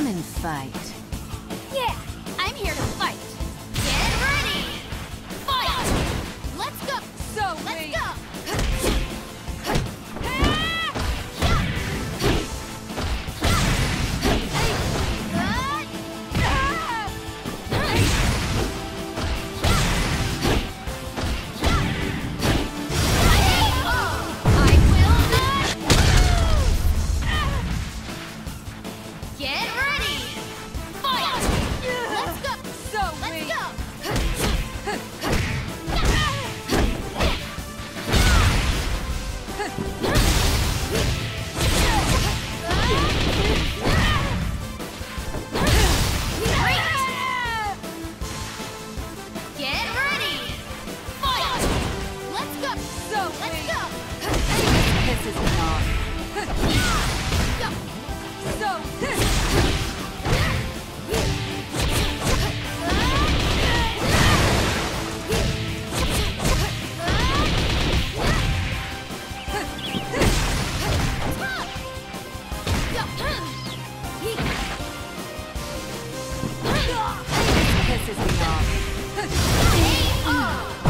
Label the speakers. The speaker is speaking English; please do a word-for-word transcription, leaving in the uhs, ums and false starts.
Speaker 1: Come and fight.
Speaker 2: Yeah, I'm here to fight. Get ready. Fight. Let's go. So let's go. Get ready! Fight! Let's go! So let's go! Get ready! Fight! Let's go! So let's go!
Speaker 1: This is not.
Speaker 2: So
Speaker 1: This is not.
Speaker 2: K O